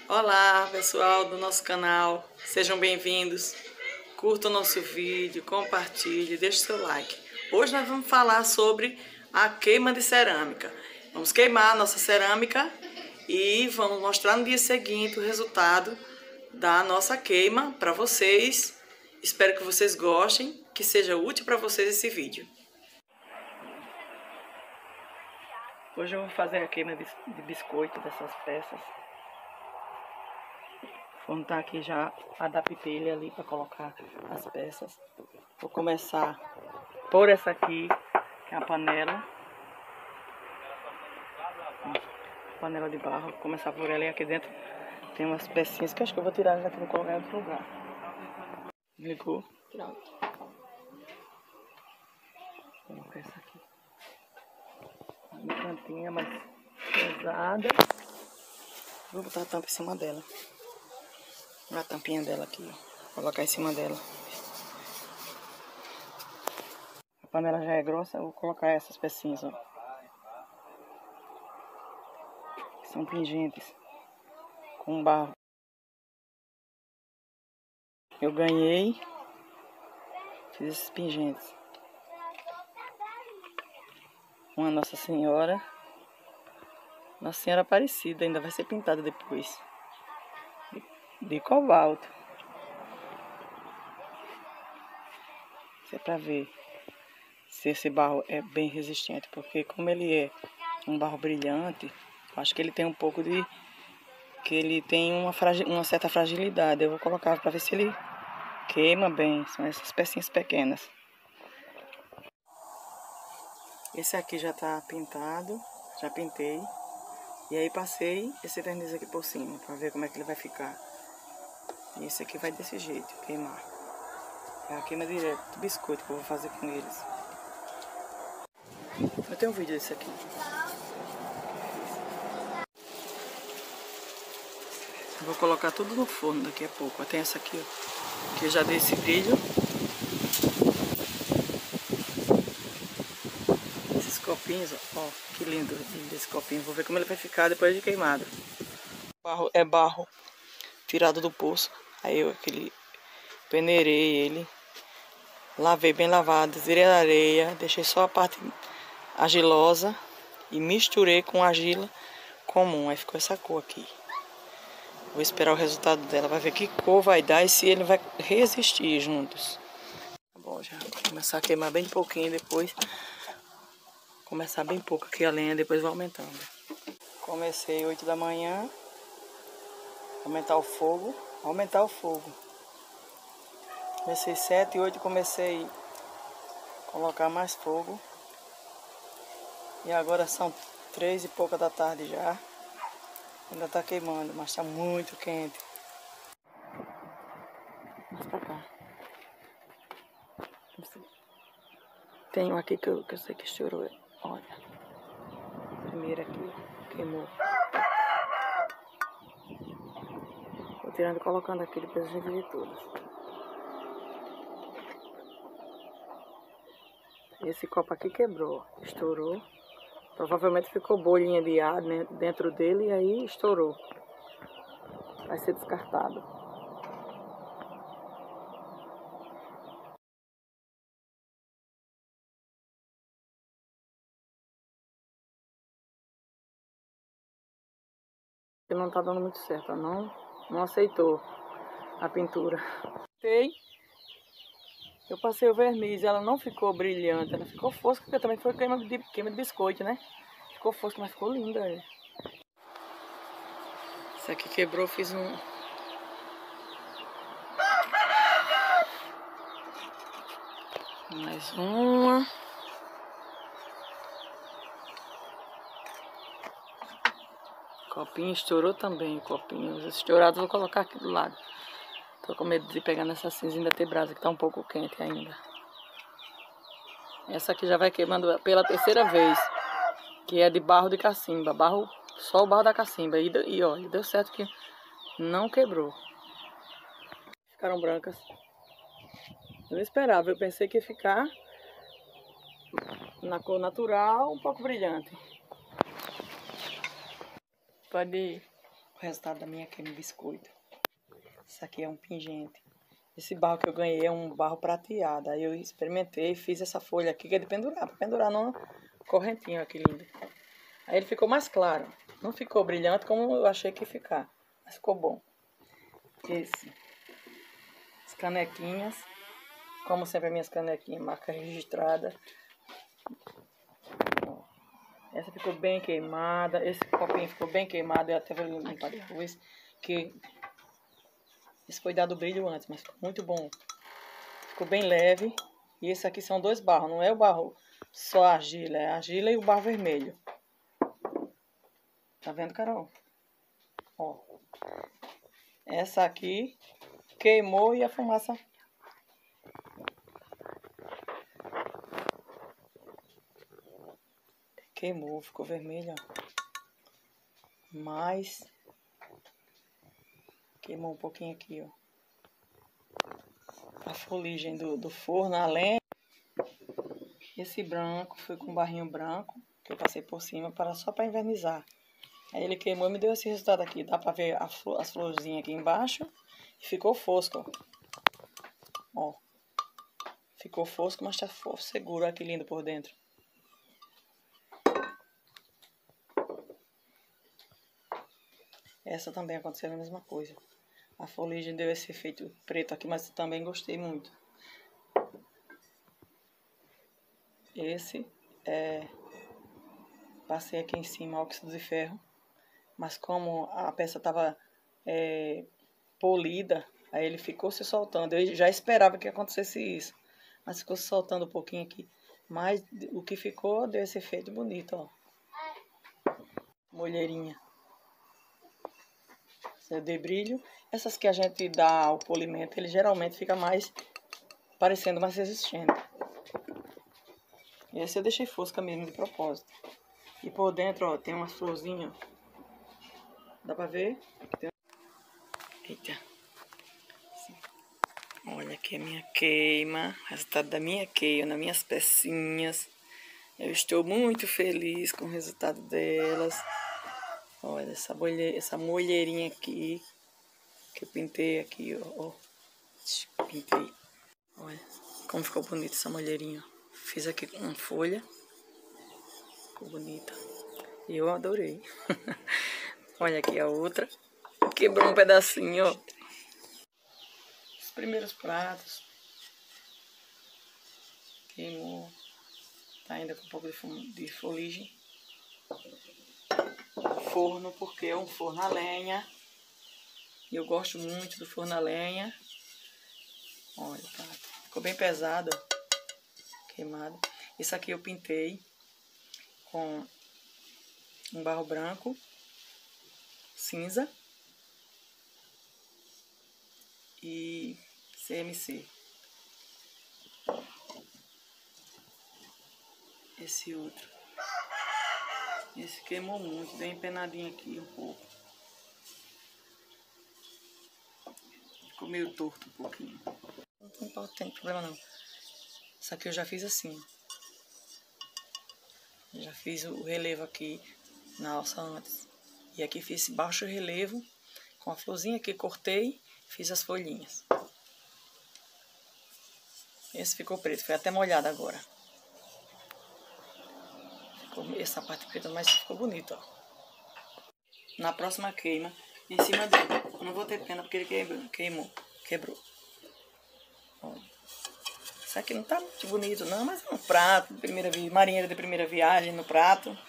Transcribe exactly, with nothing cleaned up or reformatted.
Olá pessoal do nosso canal, sejam bem-vindos, curta o nosso vídeo, compartilhe, deixe seu like. Hoje nós vamos falar sobre a queima de cerâmica. Vamos queimar a nossa cerâmica e vamos mostrar no dia seguinte o resultado da nossa queima para vocês. Espero que vocês gostem, que seja útil para vocês esse vídeo. Hoje eu vou fazer a queima de biscoito dessas peças. Vou montar aqui já, adaptei ele ali para colocar as peças. Vou começar por essa aqui, que é a panela. A panela de barro, vou começar por ela e aqui dentro tem umas pecinhas que acho que eu vou tirar já que vou colocar em outro lugar. Ligou, tirar outra. Vou colocar essa aqui. Uma cantinha mais pesada. Vou botar a tampa em cima dela. A tampinha dela aqui, ó. Vou colocar em cima dela. A panela já é grossa, eu vou colocar essas pecinhas, ó. Que são pingentes. Com barro. Eu ganhei. Fiz esses pingentes. Uma Nossa Senhora. Nossa Senhora Aparecida, ainda vai ser pintada depois. De, de cobalto. Isso é pra ver se esse barro é bem resistente. Porque como ele é um barro brilhante, acho que ele tem um pouco de... que ele tem uma, uma certa fragilidade. Eu vou colocar pra ver se ele queima bem. São essas pecinhas pequenas. Esse aqui já tá pintado. Já pintei. E aí passei esse verniz aqui por cima, pra ver como é que ele vai ficar. E esse aqui vai desse jeito, queimar. É a queima direta do biscoito que eu vou fazer com eles. Eu tenho um vídeo desse aqui. Vou colocar tudo no forno daqui a pouco. Tem essa aqui, ó, que eu já dei esse brilho. Esses copinhos, ó, ó, que lindo esse copinho. Vou ver como ele vai ficar depois de queimado. Barro, é barro tirado do poço. Aí eu aquele peneirei ele. Lavei bem lavado, tirei a areia, deixei só a parte argilosa e misturei com argila comum. Aí ficou essa cor aqui. Vou esperar o resultado dela, vai ver que cor vai dar e se ele vai resistir juntos. Tá bom, já vou começar a queimar bem pouquinho, depois começar bem pouco aqui a lenha, depois vai aumentando. Comecei oito da manhã, aumentar o fogo, aumentar o fogo. Comecei sete, oito, comecei a colocar mais fogo. E agora são três e pouca da tarde já. Ainda tá queimando, mas tá muito quente. Mais pra cá. Tem um aqui que eu, que eu sei que estourou. Olha. Primeiro aqui, queimou. Vou tirando e colocando aqui, depois a gente vê todas. Esse copo aqui quebrou, estourou. Provavelmente ficou bolinha de ar dentro dele e aí estourou. Vai ser descartado. Ele não tá dando muito certo, não, não aceitou a pintura. Eu passei o verniz, ela não ficou brilhante, ela ficou fosca, porque também foi queima de, queima de biscoito, né? Ficou fosca, mas ficou linda. Aí. Essa aqui quebrou, fiz um... Mais uma. Copinho estourou também, o copinho. Os estourados vou colocar aqui do lado. Tô com medo de pegar nessa cinza da ter brasa, que tá um pouco quente ainda. Essa aqui já vai queimando pela terceira vez. Que é de barro de cacimba. Barro, só o barro da cacimba. E, e olha, deu certo que não quebrou. Ficaram brancas. Eu não esperava, eu pensei que ia ficar na cor natural, um pouco brilhante. Pode ir. O resultado da minha queima de biscoito. Isso aqui é um pingente. Esse barro que eu ganhei é um barro prateado. Aí eu experimentei e fiz essa folha aqui que é de pendurar. Para pendurar no correntinho, aqui lindo. Aí ele ficou mais claro. Não ficou brilhante como eu achei que ia ficar. Mas ficou bom. Esse. As canequinhas. Como sempre, minhas canequinhas, marca registrada. Essa ficou bem queimada. Esse copinho ficou bem queimado. Eu até vou limpar depois. Que esse foi dado brilho antes, mas ficou muito bom. Ficou bem leve. E esse aqui são dois barros. Não é o barro só a argila. É a argila e o barro vermelho. Tá vendo, Carol? Ó. Essa aqui queimou e a fumaça... Queimou, ficou vermelha. Mas... queimou um pouquinho aqui, ó. A fuligem do, do forno, a lenha. Esse branco foi com barrinho branco, que eu passei por cima para, só para envernizar. Aí ele queimou e me deu esse resultado aqui. Dá para ver a flor, as florzinhas aqui embaixo. E ficou fosco, ó. Ó. Ficou fosco, mas tá seguro. Olha que lindo por dentro. Essa também aconteceu a mesma coisa. A fuligem deu esse efeito preto aqui, mas também gostei muito. Esse é... passei aqui em cima óxido de ferro. Mas como a peça estava é, polida, aí ele ficou se soltando. Eu já esperava que acontecesse isso. Mas ficou se soltando um pouquinho aqui. Mas o que ficou deu esse efeito bonito, ó. Molheirinha. Eu dei brilho. Essas que a gente dá ao polimento, ele geralmente fica mais, parecendo mais resistente. Esse eu deixei fosca mesmo, de propósito. E por dentro, ó, tem umas florzinhas. Dá pra ver? Eita. Assim. Olha aqui a minha queima. Resultado da minha queima, nas minhas pecinhas. Eu estou muito feliz com o resultado delas. Olha essa, bolhe... essa molheirinha aqui. Que eu pintei aqui, ó. ó. Pintei. Olha como ficou bonita essa molheirinha. Fiz aqui com folha. Ficou bonita. E eu adorei. Olha aqui a outra. Quebrou um pedacinho, ó. Os primeiros pratos. Queimou. Tá ainda com um pouco de, de fuligem. Forno, porque é um forno a lenha. E eu gosto muito do forno a lenha. Olha, tá. Ficou bem pesado. Queimado. Isso aqui eu pintei com um barro branco. Cinza. E C M C. Esse outro. Esse queimou muito, deu empenadinho aqui um pouco. Ficou meio torto um pouquinho. Não pode ter problema não. Isso aqui eu já fiz assim. Já fiz o relevo aqui na alça antes. E aqui fiz esse baixo relevo com a florzinha que cortei, fiz as folhinhas. Esse ficou preto, foi até molhado agora. Ficou essa parte preta, mas ficou bonito, ó. Na próxima queima, em cima dele. Não vou ter pena porque ele queimou, queimou quebrou. Olha. Isso aqui não tá muito bonito não, mas é um prato de primeira vi... marinheiro de primeira viagem no prato.